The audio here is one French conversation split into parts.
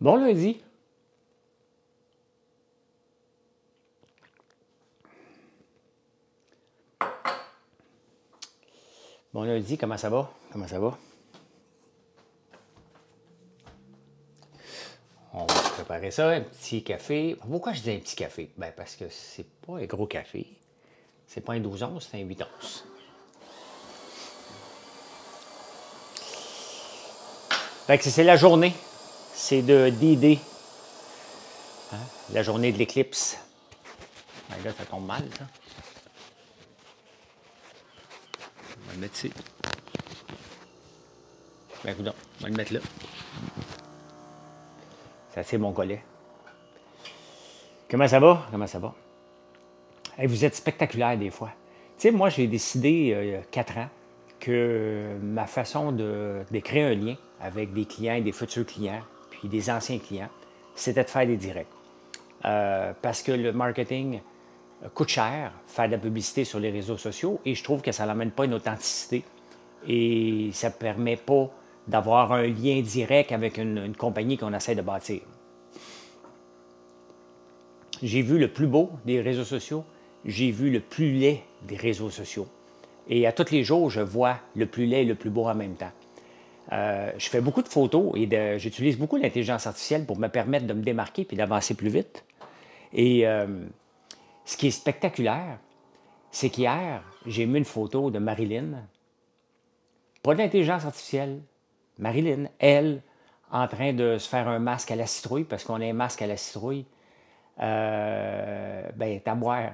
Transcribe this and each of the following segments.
Bon lundi. Bon lundi, comment ça va? Comment ça va? On va se préparer ça, un petit café. Pourquoi je dis un petit café? Ben parce que c'est pas un gros café. C'est pas un 12 onces, c'est un 8 onces. Fait que c'est la journée. C'est de D-Day. Hein? La journée de l'éclipse. Ben là, ça tombe mal, ça. On va le mettre ici. Ben écoute, on va le mettre là. C'est mon collet. Comment ça va? Comment ça va? Hey, vous êtes spectaculaire des fois. Tu sais, moi, j'ai décidé il y a 4 ans que ma façon de créer un lien avec des clients et des futurs clients, puis des anciens clients, c'était de faire des directs. Parce que le marketing coûte cher, faire de la publicité sur les réseaux sociaux, et je trouve que ça n'amène pas une authenticité et ça ne permet pas d'avoir un lien direct avec une compagnie qu'on essaie de bâtir. J'ai vu le plus beau des réseaux sociaux, j'ai vu le plus laid des réseaux sociaux. Et à tous les jours, je vois le plus laid et le plus beau en même temps. Je fais beaucoup de photos et j'utilise beaucoup l'intelligence artificielle pour me permettre de me démarquer et d'avancer plus vite. Et ce qui est spectaculaire, c'est qu'hier, j'ai mis une photo de Marilyn. Pas d'intelligence artificielle. Marilyn, elle, en train de se faire un masque à la citrouille, parce qu'on a un masque à la citrouille. Ben, t'as à boire.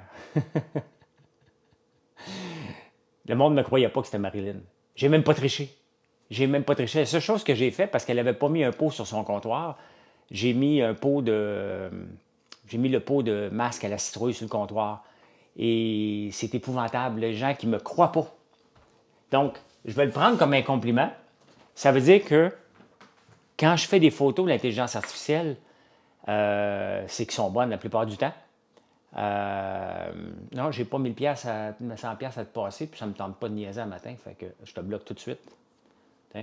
Le monde ne croyait pas que c'était Marilyn. J'ai même pas triché. J'ai même pas triché. La seule chose que j'ai fait, parce qu'elle n'avait pas mis un pot sur son comptoir, j'ai mis un pot de. J'ai mis le pot de masque à la citrouille sur le comptoir. Et c'est épouvantable. Les gens qui ne me croient pas. Donc, je vais le prendre comme un compliment. Ça veut dire que quand je fais des photos de l'intelligence artificielle, c'est qu'ils sont bonnes la plupart du temps. Non, j'ai pas 1000$ à 100$ à te passer, puis ça me tente pas de niaiser un matin, fait que je te bloque tout de suite. Tiens.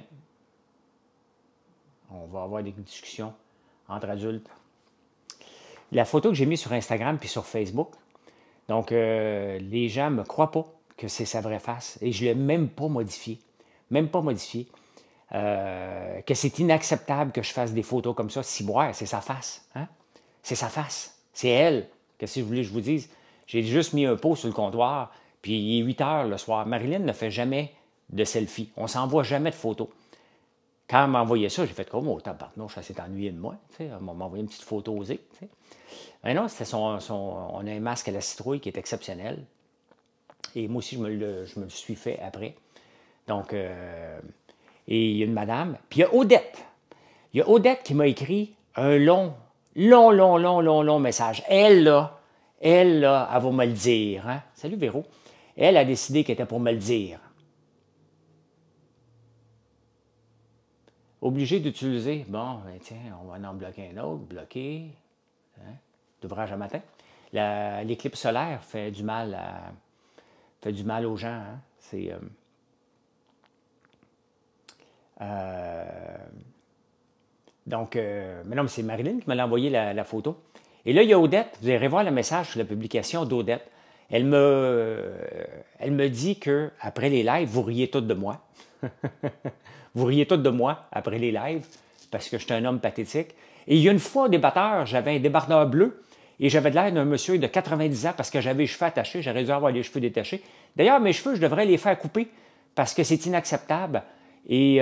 On va avoir des discussions entre adultes. La photo que j'ai mise sur Instagram puis sur Facebook, donc les gens ne me croient pas que c'est sa vraie face, et je ne l'ai même pas modifié. Même pas modifié. Que c'est inacceptable que je fasse des photos comme ça. Ciboire, c'est sa face. Hein? C'est sa face. C'est elle. Qu'est-ce que vous voulez que je vous dise? J'ai juste mis un pot sur le comptoir, puis il est 8 heures le soir. Marilyn ne fait jamais de selfie. On ne s'envoie jamais de photos. Quand elle m'a envoyé ça, j'ai fait comme, oh, tabarnouche, ça s'est ennuyé de moi. Elle m'a envoyé une petite photo osée. Mais non, c'était on a un masque à la citrouille qui est exceptionnel. Et moi aussi, je me le suis fait après. Donc, et il y a une madame. Puis il y a Odette. Il y a Odette qui m'a écrit un long message. Elle, là, elle va me le dire. Hein? Salut, Véro. Elle a décidé qu'elle était pour me le dire. Obligé d'utiliser. Bon, ben tiens, on va en bloquer un autre. Bloquer. Hein? D'ouvrage à matin. L'éclipse solaire fait du mal aux gens. Hein? C'est... donc, mais non, mais c'est Marilyn qui m'a envoyé la photo. Et là, il y a Odette. Vous irez voir le message sur la publication d'Odette. Elle me dit qu'après les lives, vous riez toutes de moi. Vous riez toutes de moi après les lives parce que je suis un homme pathétique. Et il y a une fois au débatteur, j'avais un débardeur bleu et j'avais l'air d'un monsieur de 90 ans parce que j'avais les cheveux attachés. J'aurais dû avoir les cheveux détachés. D'ailleurs, mes cheveux, je devrais les faire couper parce que c'est inacceptable. Et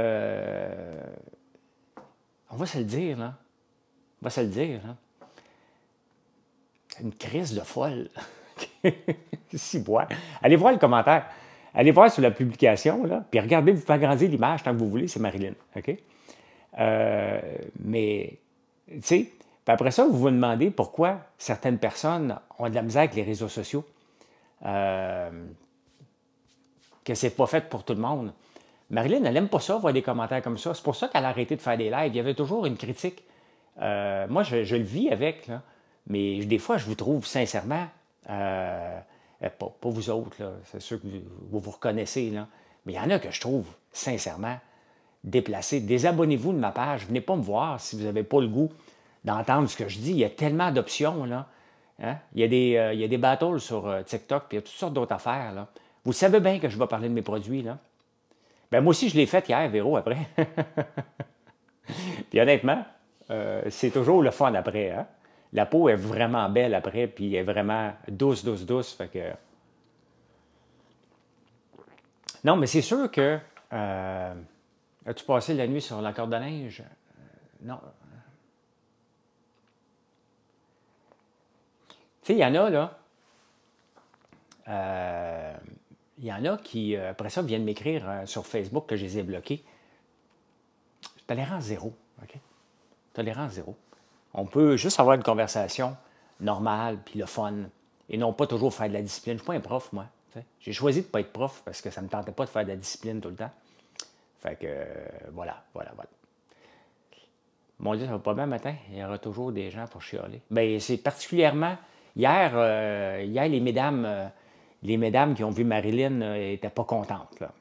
on va se le dire, là. On va se le dire, là. Une crise de folle. Si, boire. Allez voir le commentaire. Allez voir sur la publication, là, puis regardez, vous pouvez agrandir l'image tant que vous voulez, c'est Marilyn. OK? Mais, tu sais, après ça, vous vous demandez pourquoi certaines personnes ont de la misère avec les réseaux sociaux. Que c'est pas fait pour tout le monde. Marilyn, elle n'aime pas ça, voir des commentaires comme ça. C'est pour ça qu'elle a arrêté de faire des lives. Il y avait toujours une critique. Moi, je le vis avec, là. Mais des fois, je vous trouve sincèrement, pas vous autres, là, c'est sûr que vous reconnaissez, là. Mais il y en a que je trouve sincèrement déplacé. Désabonnez-vous de ma page. Venez pas me voir si vous n'avez pas le goût d'entendre ce que je dis. Il y a tellement d'options, là. Hein? Il y a des battles sur TikTok, puis il y a toutes sortes d'autres affaires, là. Vous savez bien que je vais parler de mes produits, là. Ben moi aussi, je l'ai fait hier, Véro, après. Puis honnêtement, c'est toujours le fun après, hein? La peau est vraiment belle après, puis elle est vraiment douce, douce, douce. Fait que... Non, mais c'est sûr que... as-tu passé la nuit sur la corde de neige? Non. Tu sais, il y en a, là... il y en a qui, après ça, viennent m'écrire sur Facebook que je les ai bloqués. Tolérance zéro, OK? Tolérance zéro. On peut juste avoir une conversation normale, puis le fun, et non pas toujours faire de la discipline. Je ne suis pas un prof, moi. J'ai choisi de ne pas être prof parce que ça ne me tentait pas de faire de la discipline tout le temps. Fait que, voilà. Mon Dieu, ça va pas bien matin. Il y aura toujours des gens pour chialer. Bien, c'est particulièrement... Hier, les mesdames qui ont vu Marilyn n'étaient pas contentes, là.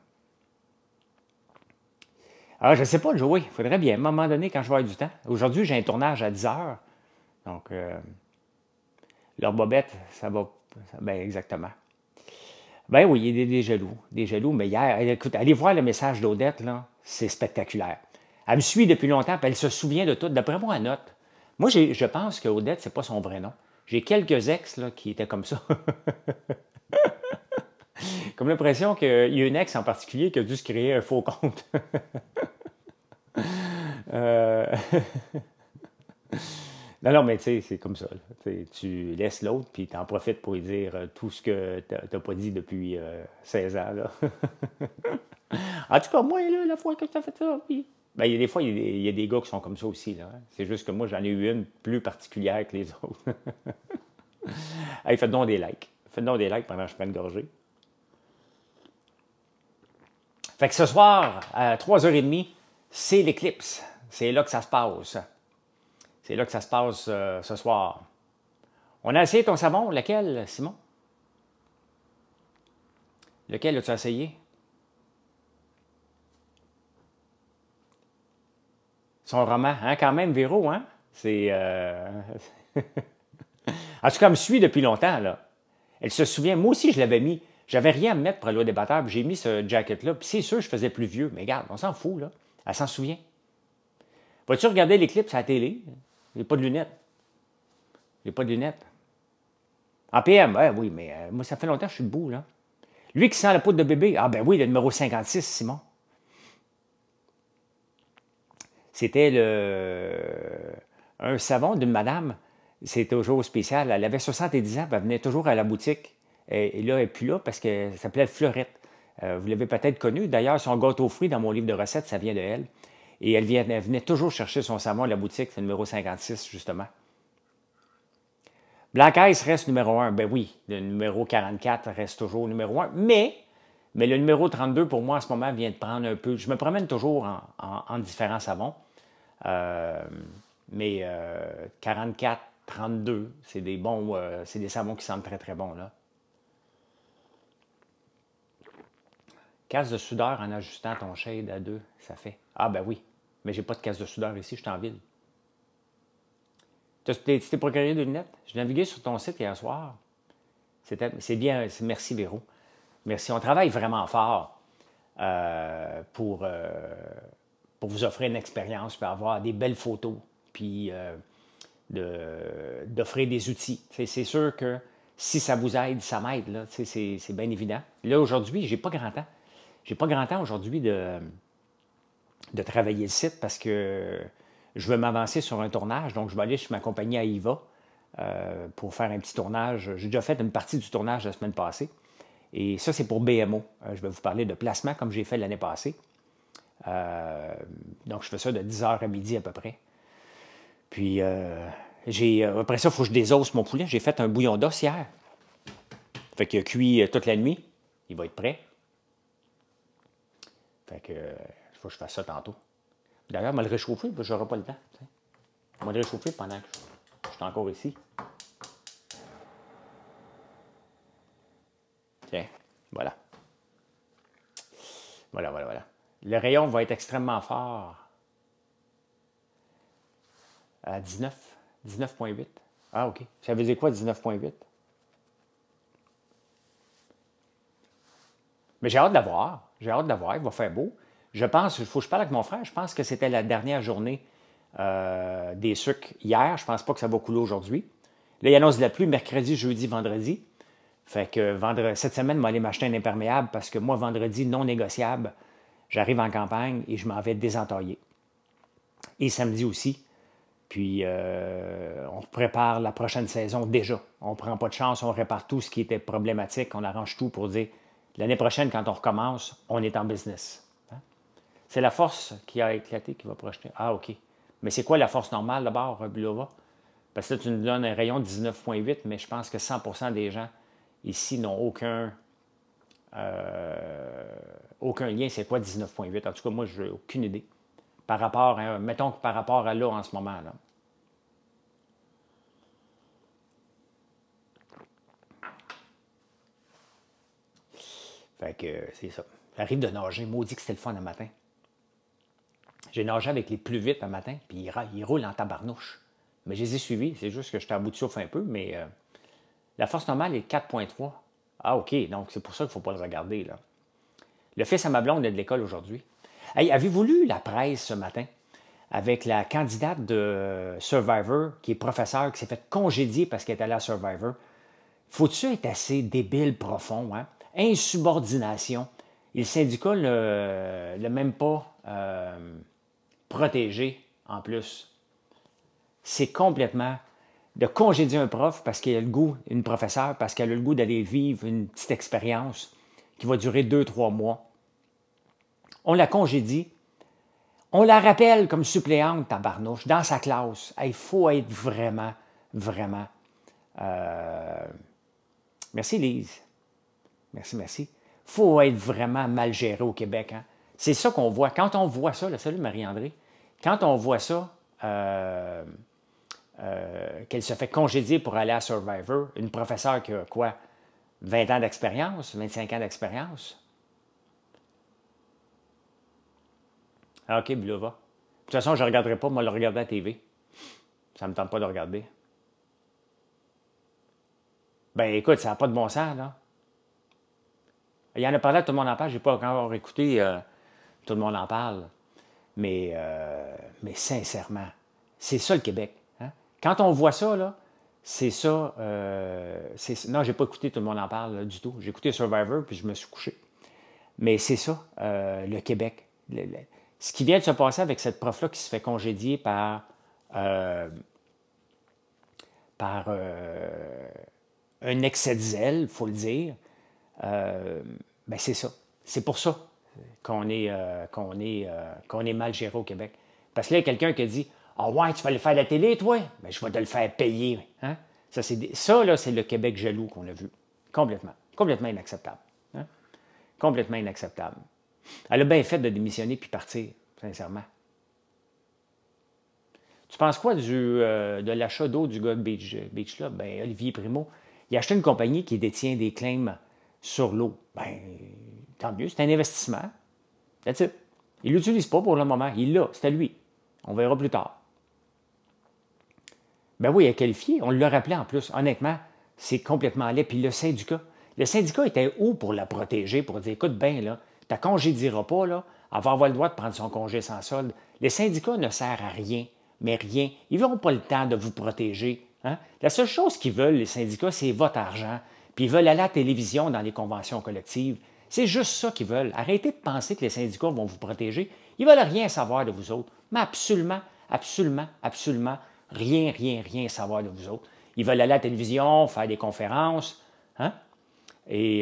Alors, je ne sais pas le jouer. Il faudrait bien, à un moment donné, quand je vais avoir du temps. Aujourd'hui, j'ai un tournage à 10 heures. Donc, leur bobette, ça va... Ben, exactement. Ben oui, il y a des jaloux. Mais hier, écoute, allez voir le message d'Odette, là. C'est spectaculaire. Elle me suit depuis longtemps, puis elle se souvient de tout. D'après moi, elle note. Moi, je pense que Odette, c'est pas son vrai nom. J'ai quelques ex, là, qui étaient comme ça. Comme l'impression qu'il y a une ex en particulier qui a dû se créer un faux compte. Euh, non, mais tu sais, c'est comme ça. Là. Tu laisses l'autre, puis tu en profites pour lui dire tout ce que tu n'as pas dit depuis 16 ans. Là. En tout cas, moi, là, la fois que tu as fait ça, puis... Ben, il y a des fois, il y a des gars qui sont comme ça aussi. Là, hein. C'est juste que moi, j'en ai eu une plus particulière que les autres. Hey, faites donc des likes. Faites donc des likes pendant que je prends une gorgée. Fait que ce soir, à 3h30, c'est l'éclipse. C'est là que ça se passe. C'est là que ça se passe ce soir. On a essayé ton savon. Lequel, Simon? Lequel as-tu essayé? Son roman, hein, quand même, Véro, hein? C'est... En tout cas, elle me suit depuis longtemps, là. Elle se souvient, moi aussi, je l'avais mis. J'avais rien à me mettre pour aller au débatteur, puis j'ai mis ce jacket-là. Puis c'est sûr, je faisais plus vieux. Mais regarde, on s'en fout, là. Elle s'en souvient. Vas-tu regarder l'éclipse à la télé? J'ai pas de lunettes. J'ai pas de lunettes. En PM, oui, mais moi, ça fait longtemps que je suis debout, là. Lui qui sent la poudre de bébé. Ah ben oui, le numéro 56, Simon. C'était un savon d'une madame. C'est toujours spécial. Elle avait 70 ans, puis elle venait toujours à la boutique. Et là, elle n'est plus là parce qu'elle s'appelait Fleurette. Vous l'avez peut-être connue. D'ailleurs, son gâteau aux fruits dans mon livre de recettes, ça vient de elle. Et elle venait toujours chercher son savon à la boutique, c'est le numéro 56, justement. Blancaise reste numéro 1. Ben oui, le numéro 44 reste toujours numéro 1. Mais le numéro 32, pour moi, en ce moment, vient de prendre un peu... Je me promène toujours en différents savons. Mais 44, 32, c'est des bons... c'est des savons qui sentent très, très bons, là. Casse de soudeur en ajustant ton shade à 2, ça fait. Ah ben oui, mais j'ai pas de casse de soudeur ici, je suis en ville. Tu t'es procuré des lunettes? J'ai navigué sur ton site hier soir. C'est bien, merci Véro. Merci, on travaille vraiment fort pour vous offrir une expérience, pour avoir des belles photos, puis d'offrir des outils. C'est sûr que si ça vous aide, ça m'aide, là. C'est bien évident. Là, aujourd'hui, j'ai pas grand temps. J'ai pas grand temps aujourd'hui de travailler le site parce que je veux m'avancer sur un tournage. Donc, je vais aller chez ma compagnie Aïva pour faire un petit tournage. J'ai déjà fait une partie du tournage la semaine passée. Et ça, c'est pour BMO. Je vais vous parler de placement comme j'ai fait l'année passée. Donc, je fais ça de 10h à midi à peu près. Puis, après ça, il faut que je désosse mon poulet. J'ai fait un bouillon d'os hier. Fait qu'il a cuit toute la nuit. Il va être prêt. Fait que, il faut que je fasse ça tantôt. D'ailleurs, je vais le réchauffer, parce que je n'aurai pas le temps. T'sais. Je vais le réchauffer pendant que je suis encore ici. Tiens, voilà. Voilà. Le rayon va être extrêmement fort à 19, 19,8. Ah, OK. Ça veut dire quoi, 19,8? Mais j'ai hâte de la voir. J'ai hâte de la voir. Il va faire beau. Je pense, il faut que je parle avec mon frère, je pense que c'était la dernière journée des sucres hier. Je pense pas que ça va couler aujourd'hui. Là, il annonce de la pluie mercredi, jeudi, vendredi. Fait que cette semaine, je vais aller m'acheter un imperméable parce que moi, vendredi, non négociable, j'arrive en campagne et je m'en vais désentailler. Et samedi aussi. Puis, on prépare la prochaine saison déjà. On ne prend pas de chance, on répare tout ce qui était problématique, on arrange tout pour dire l'année prochaine, quand on recommence, on est en business. Hein? C'est la force qui a éclaté qui va projeter. Ah, OK. Mais c'est quoi la force normale d'abord, Bulova? Parce que là, tu nous donnes un rayon de 19,8, mais je pense que 100% des gens ici n'ont aucun lien. C'est quoi 19,8? En tout cas, moi, je n'ai aucune idée. Par rapport à, mettons que par rapport à là en ce moment. Là. Fait que c'est ça. J'arrive de nager. Maudit que c'était le fun le matin. J'ai nagé avec les plus vite un matin, puis ils roulent en tabarnouche. Mais je les ai suivis. C'est juste que j'étais à bout de souffle un peu, mais la force normale est 4,3. Ah, OK. Donc, c'est pour ça qu'il ne faut pas le regarder. Là. Le fils à ma blonde est de l'école aujourd'hui. Hey, avez-vous lu la presse ce matin avec la candidate de Survivor, qui est professeure, qui s'est fait congédier parce qu'elle est allée à Survivor? Faut-tu être assez débile profond, hein? Insubordination. Et le syndicat ne l'a même pas protégé en plus. C'est complètement de congédier un prof parce qu'il a le goût, une professeure, parce qu'elle a le goût d'aller vivre une petite expérience qui va durer 2-3 mois. On la congédie. On la rappelle comme suppléante, tabarnouche, dans sa classe. Il faut être vraiment, vraiment... Merci, Lise. Merci. Il faut être vraiment mal géré au Québec. Hein? C'est ça qu'on voit. Quand on voit ça, là, salut Marie-André, quand on voit ça, qu'elle se fait congédier pour aller à Survivor, une professeure qui a quoi, 20 ans d'expérience, 25 ans d'expérience. Ah, OK, Bulova. De toute façon, je ne regarderai pas, moi, le regarder à la TV. Ça ne me tente pas de regarder. Ben écoute, ça n'a pas de bon sens, là. Il y en a parlé à Tout le monde en parle, je n'ai pas encore écouté Tout le monde en parle. Mais sincèrement, c'est ça le Québec. Hein? Quand on voit ça, là, c'est ça. Non, je n'ai pas écouté Tout le monde en parle là, du tout. J'ai écouté Survivor, puis je me suis couché. Mais c'est ça, le Québec. Ce qui vient de se passer avec cette prof-là qui se fait congédier par un excès de zèle, il faut le dire, ben c'est ça. C'est pour ça qu'on est mal géré au Québec. Parce que là, il y a quelqu'un qui a dit « Ah ouais, tu vas le faire à la télé, toi? Ben, je vais te le faire payer. Hein? » Ça, là, c'est le Québec jaloux qu'on a vu. Complètement. Complètement inacceptable. Hein? Complètement inacceptable. Elle a bien fait de démissionner puis partir, sincèrement. Tu penses quoi de l'achat d'eau du gars de Beach Club? Ben, Olivier Primo, il a acheté une compagnie qui détient des claims sur l'eau. Ben, tant mieux, c'est un investissement. That's it. Il ne l'utilise pas pour le moment. Il l'a, c'est à lui. On verra plus tard. Ben oui, il a qualifié. On l'a rappelé en plus. Honnêtement, c'est complètement laid. Puis le syndicat était où pour la protéger, pour dire, écoute bien, là, tu ne congédieras pas, là, elle va avoir le droit de prendre son congé sans solde. Les syndicats ne servent à rien, mais rien. Ils n'auront pas le temps de vous protéger. Hein? La seule chose qu'ils veulent, les syndicats, c'est votre argent. Puis ils veulent aller à la télévision dans les conventions collectives. C'est juste ça qu'ils veulent. Arrêtez de penser que les syndicats vont vous protéger. Ils ne veulent rien savoir de vous autres. Mais absolument, absolument, absolument rien savoir de vous autres. Ils veulent aller à la télévision, faire des conférences, hein? Et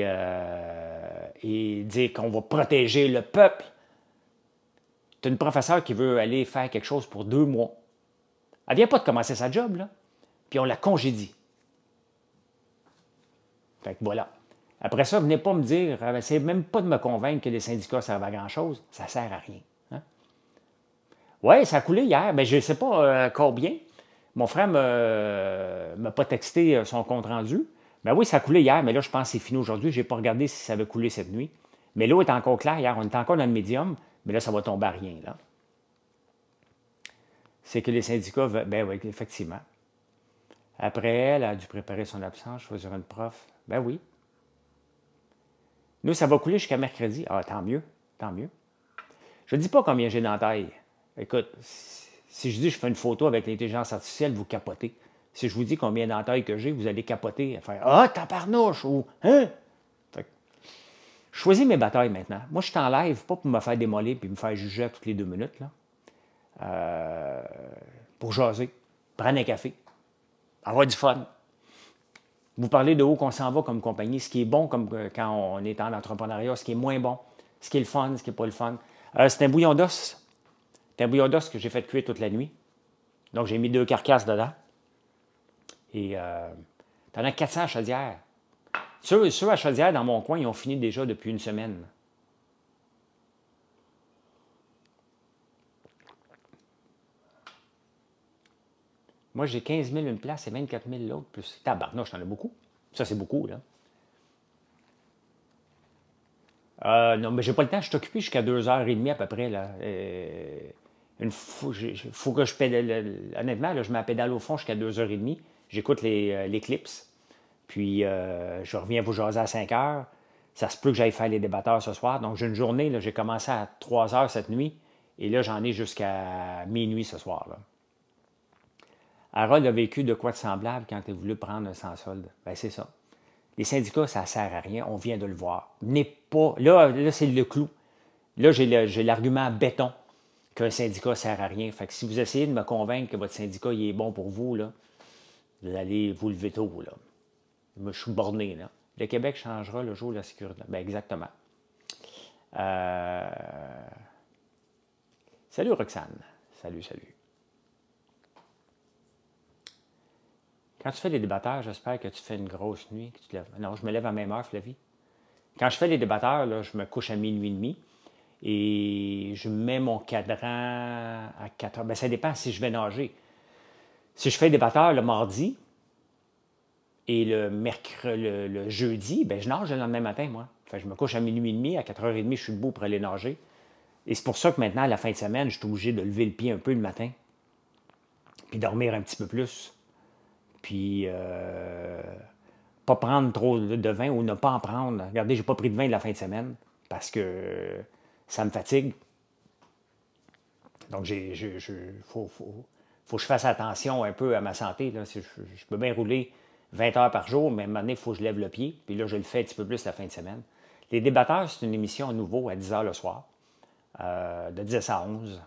dire qu'on va protéger le peuple. Tu as une professeure qui veut aller faire quelque chose pour 2 mois. Elle ne vient pas de commencer sa job, là. Puis on la congédie. Fait que voilà. Après ça, venez pas me dire, c'est même pas de me convaincre que les syndicats servent à grand-chose. Ça ne sert à rien. Hein? Oui, ça a coulé hier. Ben, je ne sais pas combien. Mon frère ne m'a pas texté son compte-rendu. Ben oui, ça a coulé hier, mais là, je pense que c'est fini aujourd'hui. Je n'ai pas regardé si ça avait coulé cette nuit. Mais l'eau est encore claire hier. On est encore dans le médium. Mais là, ça va tomber à rien, là. C'est que les syndicats veulent... Ben oui, effectivement. Après, elle a dû préparer son absence, choisir une prof. Ben oui. Nous, ça va couler jusqu'à mercredi. Ah, tant mieux, tant mieux. Je ne dis pas combien j'ai dans la taille. Écoute, si je dis que je fais une photo avec l'intelligence artificielle, vous capotez. Si je vous dis combien d'entailles que j'ai, vous allez capoter et faire Ah, tabarnouche ou Hein? Je choisis mes batailles maintenant. Moi, je suis en live, pas pour me faire démolir et me faire juger à toutes les 2 minutes. Là. Pour jaser, prendre un café, avoir du fun. Vous parlez de où qu'on s'en va comme compagnie, ce qui est bon comme quand on est en entrepreneuriat, ce qui est moins bon, ce qui est le fun, ce qui n'est pas le fun. C'est un bouillon d'os. C'est un bouillon d'os que j'ai fait cuire toute la nuit. Donc, j'ai mis 2 carcasses dedans. Et t'en as 400 à Chaudière. Ceux à Chaudière, dans mon coin, ils ont fini déjà depuis une semaine. Moi, j'ai 15 000 une place et 24 000 l'autre. Plus tabarnouche, t'en as beaucoup. Ça, c'est beaucoup, là. Non, mais j'ai pas le temps. Je suis occupé jusqu'à 2h30 à peu près, là. Faut que je pédale. Honnêtement, là, je mets la pédale au fond jusqu'à 2h30. J'écoute les clips. Puis, je reviens vous jaser à 5h. Ça se peut que j'aille faire les débatteurs ce soir. Donc, j'ai une journée, là, j'ai commencé à 3h cette nuit. Et là, j'en ai jusqu'à minuit ce soir, là. Harold a vécu de quoi de semblable quand il a voulu prendre un sans solde. Ben, c'est ça. Les syndicats, ça ne sert à rien. On vient de le voir. N'est pas. Là c'est le clou. Là, j'ai l'argument béton qu'un syndicat ne sert à rien. Fait que si vous essayez de me convaincre que votre syndicat il est bon pour vous, là, vous allez vous lever tôt. Là. Moi, je suis borné. Là. Le Québec changera le jour de la sécurité. Ben, exactement. Salut, Roxane. Salut, salut. Quand tu fais les débatteurs, j'espère que tu fais une grosse nuit. Que tu te lèves. Non, je me lève à la même heure, Flavie. Quand je fais les débatteurs, là, je me couche à minuit et demi et je mets mon cadran à 4 heures. Ben, ça dépend si je vais nager. Si je fais les débatteurs le mardi et le jeudi, ben, je nage le lendemain matin, moi. Fait que je me couche à minuit et demi, à 4h30, je suis debout pour aller nager. Et c'est pour ça que maintenant, à la fin de semaine, je suis obligé de lever le pied un peu le matin, puis dormir un petit peu plus. Puis, pas prendre trop de vin ou ne pas en prendre. Regardez, j'ai pas pris de vin de la fin de semaine parce que ça me fatigue. Donc, faut que je fasse attention un peu à ma santé. Là. Je peux bien rouler 20 heures par jour, mais à un moment donné, il faut que je lève le pied. Puis là, je le fais un petit peu plus la fin de semaine. Les débatteurs, c'est une émission à nouveau à 10 h le soir, de 10 à 11.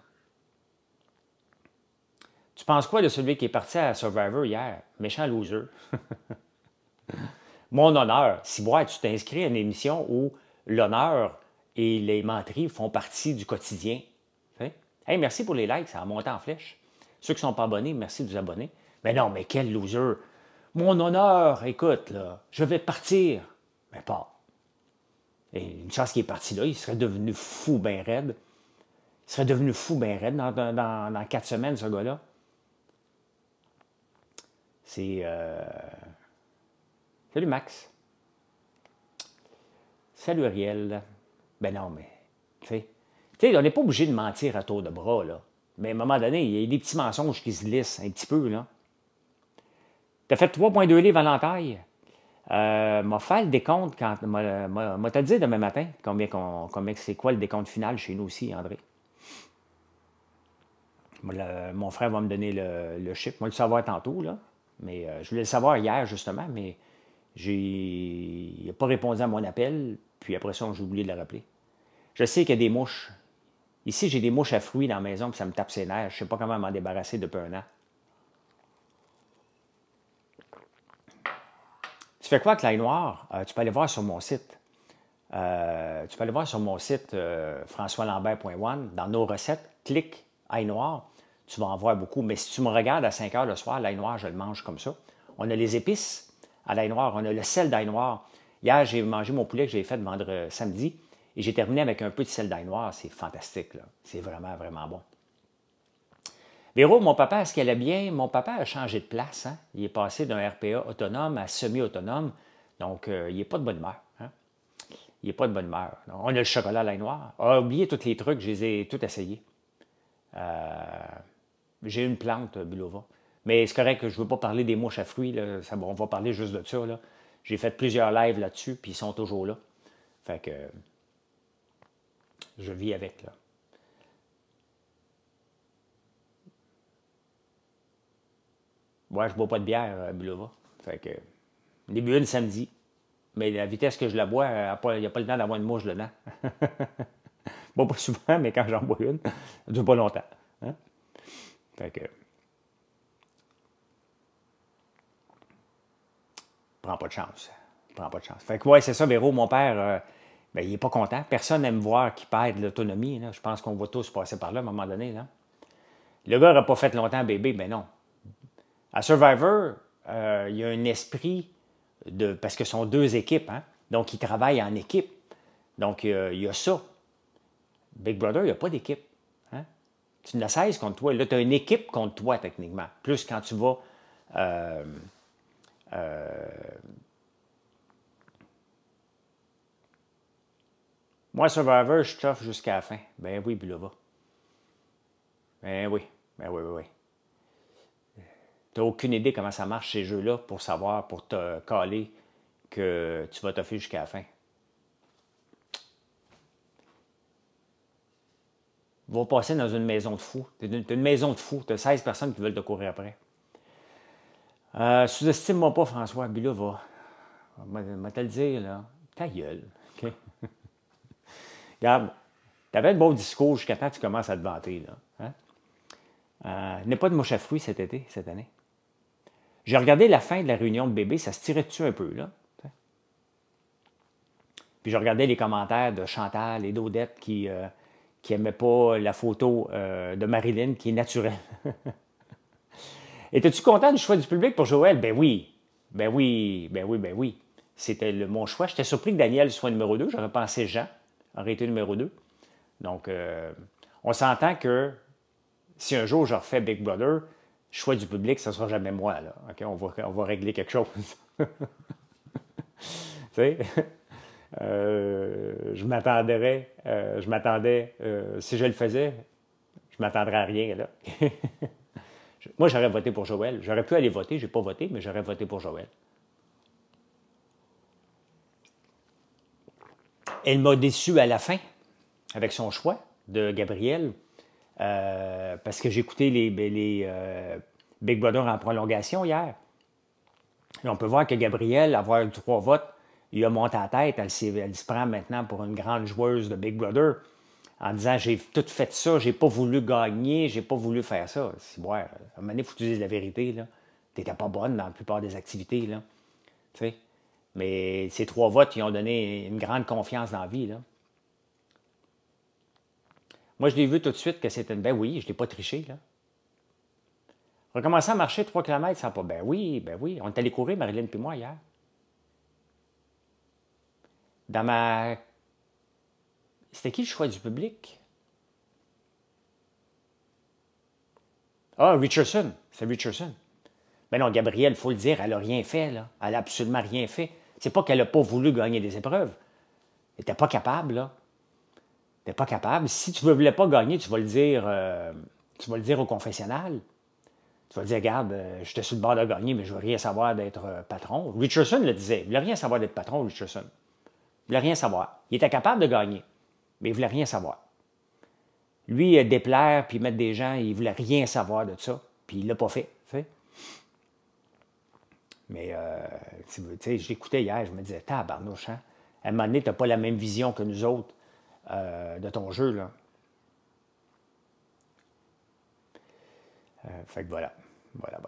Tu penses quoi de celui qui est parti à Survivor hier? Méchant loser. Mon honneur. Si tu t'inscris à une émission où l'honneur et les menteries font partie du quotidien. Hey, merci pour les likes, ça a monté en flèche. Ceux qui ne sont pas abonnés, merci de vous abonner. Mais non, mais quel loser. Mon honneur, écoute, là, je vais partir. Mais pas. Et une chance qu'il est parti là, il serait devenu fou ben raide. Il serait devenu fou ben raide dans 4 semaines, ce gars-là. C'est... Salut Max. Salut Ariel. Ben non, mais... Tu sais, on n'est pas obligé de mentir à tour de bras, là. Mais à un moment donné, il y a des petits mensonges qui se glissent un petit peu, là. Tu as fait 3,2 livres à l'entaille. M'a fait le décompte quand... M'a te dit demain matin combien c'est quoi le décompte final chez nous aussi, André. Mon frère va me donner le chiffre. Moi, le savoir tantôt, là. Mais je voulais le savoir hier, justement, mais il n'a pas répondu à mon appel. Puis après ça, j'ai oublié de le rappeler. Je sais qu'il y a des mouches. Ici, j'ai des mouches à fruits dans la maison, puis ça me tape ses nerfs. Je ne sais pas comment m'en débarrasser depuis un an. Tu fais quoi avec l'ail noir? Tu peux aller voir sur mon site. françoislambert.one. Dans nos recettes, clique ail noir. Tu vas en voir beaucoup. Mais si tu me regardes à 5 h le soir, l'ail noir, je le mange comme ça. On a les épices à l'ail noir. On a le sel d'ail noir. Hier, j'ai mangé mon poulet que j'ai fait samedi. Et j'ai terminé avec un peu de sel d'ail noir. C'est fantastique, là. C'est vraiment, vraiment bon. Véro, mon papa, est-ce qu'elle est bien? Mon papa a changé de place. Hein? Il est passé d'un RPA autonome à semi-autonome. Donc, il n'est pas de bonne humeur. Hein? il n'est pas de bonne humeur. Donc, on a le chocolat à l'ail noir. Ah, oubliez tous les trucs, je les ai tous essayés. J'ai une plante, Bulova. Mais c'est correct que je ne veux pas parler des mouches à fruits. Là. On va parler juste de ça. Là. J'ai fait plusieurs lives là-dessus, puis ils sont toujours là. Fait que je vis avec. Là. Ouais, je ne bois pas de bière, Bulova. Fait que j'ai bu une samedi. Mais la vitesse que je la bois, il n'y a pas le temps d'avoir une mouche dedans. Bon, pas souvent, mais quand j'en bois une, ça ne dure pas longtemps. Hein? Fait que, prends pas de chance. Prends pas de chance. Fait que, ouais, c'est ça, Véro, mon père, ben, il n'est pas content. Personne n'aime voir qu'il perd de l'autonomie. Là. Je pense qu'on va tous passer par là à un moment donné. Là. Le gars n'aurait pas fait longtemps bébé, ben non. À Survivor, il y a un esprit de. Parce que ce sont deux équipes, hein? Donc ils travaillent en équipe. Donc il y a ça. Big Brother, il n'y a pas d'équipe. Hein? Tu n'as 16 contre toi. Là, tu as une équipe contre toi, techniquement. Plus quand tu vas. Moi, Survivor, je t'offre jusqu'à la fin. Ben oui, Bulova. Ben oui. Ben oui, oui, oui. Tu n'as aucune idée comment ça marche ces jeux-là pour savoir, pour te caler que tu vas t'offrir jusqu'à la fin. Va passer dans une maison de fous. Tu as une maison de fous. Tu as 16 personnes qui veulent te courir après. Sous-estime-moi pas, François. Puis là, va te le dire, là. Ta gueule. OK? Regarde, tu avais un bon discours jusqu'à temps que tu commences à te vanter, là. Hein? Il n'y a pas de mouche à fruits cette année. J'ai regardé la fin de la réunion de bébé, ça se tirait dessus un peu, là. Puis je regardais les commentaires de Chantal et d'Odette qui n'aimaient pas la photo de Marilyn, qui est naturelle. Étais-tu content du choix du public pour Joël? Ben oui. Ben oui, ben oui, ben oui. C'était mon choix. J'étais surpris que Daniel soit numéro 2. J'aurais pensé Jean aurait été numéro 2. Donc, on s'entend que si un jour je refais Big Brother, choix du public, ce ne sera jamais moi. Là. Okay? On va régler quelque chose. Tu sais? Je m'attendais, si je le faisais, je m'attendrais à rien. Là. Moi, j'aurais voté pour Joël. J'aurais pu aller voter, je n'ai pas voté, mais j'aurais voté pour Joël. Elle m'a déçu à la fin, avec son choix de Gabriel, parce que j'ai écouté les Big Brother en prolongation hier. Et on peut voir que Gabriel, avoir eu 3 votes, il a monté à la tête. Elle se prend maintenant pour une grande joueuse de Big Brother en disant « J'ai tout fait ça, j'ai pas voulu gagner, j'ai pas voulu faire ça. » C'est ouais, à un moment donné, il faut que tu dises la vérité. Tu n'étais pas bonne dans la plupart des activités. Là. Tu sais? Mais ces 3 votes, ils ont donné une grande confiance dans la vie. Là. Moi, je l'ai vu tout de suite que c'était une... Ben oui, je ne l'ai pas triché. Là. Recommencer à marcher 3 km, ça n'a pas... Ben oui. On est allé courir, Marilyn et moi, hier. Dans ma... C'était qui le choix du public? Ah, Richardson. C'est Richardson. Ben non, Gabrielle, il faut le dire, elle n'a rien fait. Là. Elle n'a absolument rien fait. C'est pas qu'elle n'a pas voulu gagner des épreuves. Elle n'était pas capable, là. Elle n'était pas capable. Si tu ne voulais pas gagner, tu vas le dire au confessionnal. Tu vas dire, regarde, j'étais sur le bord de gagner, mais je ne veux rien savoir d'être patron. Richardson le disait. Il ne voulait rien savoir d'être patron, Richardson. Il ne voulait rien savoir. Il était capable de gagner, mais il ne voulait rien savoir. Lui, déplaire puis mettre des gens, il ne voulait rien savoir de ça, puis il ne l'a pas fait. Tu sais? Mais, tu sais, je l'écoutais hier, je me disais, tabarnouche, hein? À un moment donné, tu n'as pas la même vision que nous autres de ton jeu, là. Fait que voilà. Voilà.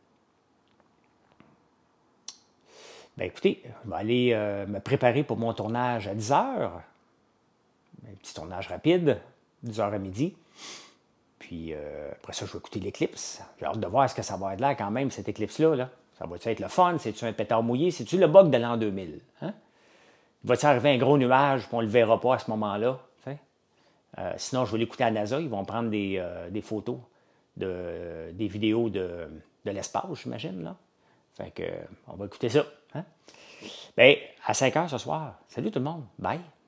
Ben écoutez, je vais aller me préparer pour mon tournage à 10 heures. Un petit tournage rapide, 10 heures à midi. Puis après ça, je vais écouter l'éclipse. J'ai hâte de voir ce que ça va être là quand même, cette éclipse-là. Là. Ça va-tu être le fun? C'est-tu un pétard mouillé? C'est-tu le bug de l'an 2000? Hein? Va-t-il arriver un gros nuage puis on ne le verra pas à ce moment-là? Sinon, je vais l'écouter à NASA. Ils vont prendre des photos, des vidéos de l'espace, j'imagine. Là. Fait que, on va écouter ça. Hein? Ben, à 5 heures ce soir. Salut tout le monde. Bye.